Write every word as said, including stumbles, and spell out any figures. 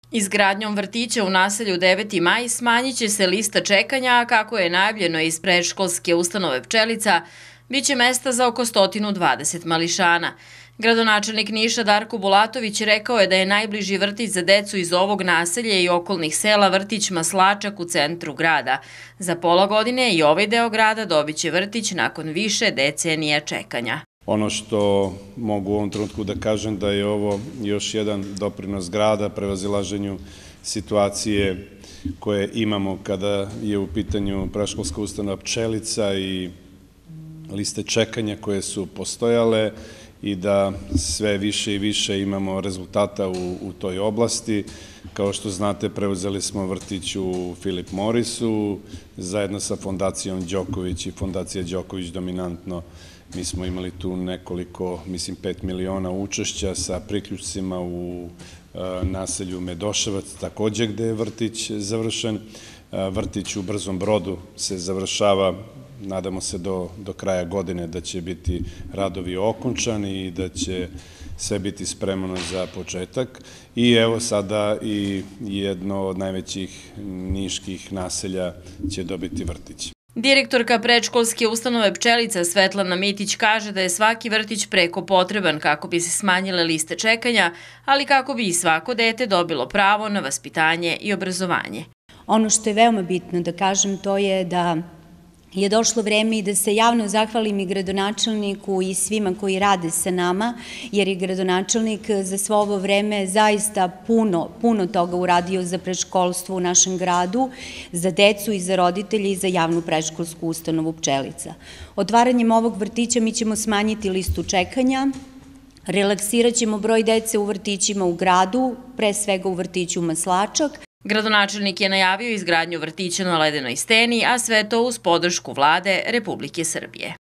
Izgradnjom vrtića u naselju deveti maj smanjit će se lista čekanja, a kako je najavljeno iz predškolske ustanove Pčelica, biće mesta za oko sto dvadeset mališana. Gradonačelnik Niša Darko Bulatović rekao je da je najbliži vrtić za decu iz ovog naselja i okolnih sela vrtić Maslačak u centru grada. Za pola godine i ovaj deo grada dobit će vrtić nakon više decenija čekanja. Ono što mogu u ovom trenutku da kažem da je ovo još jedan doprinos grada prevazilaženju situacije koje imamo kada je u pitanju predškolska ustanova Pčelica i liste čekanja koje su postojale i da sve više i više imamo rezultata u, u toj oblasti. Kao što znate, preuzeli smo vrtić u Filip Morisu, zajedno sa fondacijom Đoković i fondacija Đoković dominantno. Mi smo imali tu nekoliko, mislim, pet miliona učešća sa priključcima u naselju Medoševac, takođe gde je vrtić završen. Vrtić u Brzom Brodu se završava, nadamo se do, do kraja godine da će biti radovi okončani i da će sve biti spremno za početak. I evo sada i jedno od najvećih niških naselja će dobiti vrtić. Direktorka predškolske ustanove Pčelica Svetlana Mitić kaže da je svaki vrtić preko potreban kako bi se smanjile liste čekanja, ali kako bi i svako dete dobilo pravo na vaspitanje i obrazovanje. Ono što je veoma bitno da kažem, to je da je došlo vreme i da se javno zahvalim i gradonačelniku i svima koji rade sa nama, jer je gradonačelnik za svo ovo vreme zaista puno, puno toga uradio za predškolstvo u našem gradu, za decu i za roditelje i za javnu predškolsku ustanovu Pčelica. Otvaranjem ovog vrtića mi ćemo smanjiti listu čekanja, relaksirat ćemo broj dece u vrtićima u gradu, pre svega u vrtiću Maslačak. Gradonačelnik je najavio izgradnju vrtića na Ledenoj steni, a sve to uz podršku Vlade Republike Srbije.